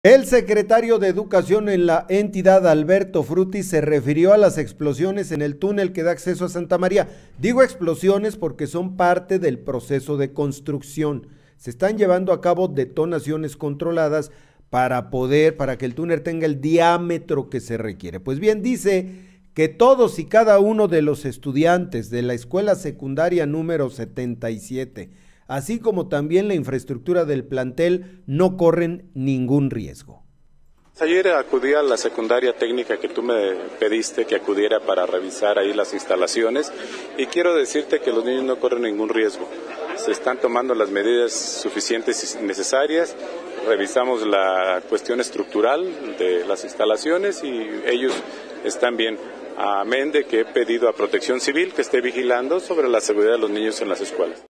El secretario de Educación en la entidad, Alberto Frutti, se refirió a las explosiones en el túnel que da acceso a Santa María. Digo explosiones porque son parte del proceso de construcción. Se están llevando a cabo detonaciones controladas para que el túnel tenga el diámetro que se requiere. Pues bien, dice que todos y cada uno de los estudiantes de la escuela secundaria número 77, así como también la infraestructura del plantel, no corren ningún riesgo. Ayer acudí a la secundaria técnica que tú me pediste que acudiera para revisar ahí las instalaciones y quiero decirte que los niños no corren ningún riesgo. Se están tomando las medidas suficientes y necesarias, revisamos la cuestión estructural de las instalaciones y ellos están bien. Amén de que he pedido a Protección Civil que esté vigilando sobre la seguridad de los niños en las escuelas.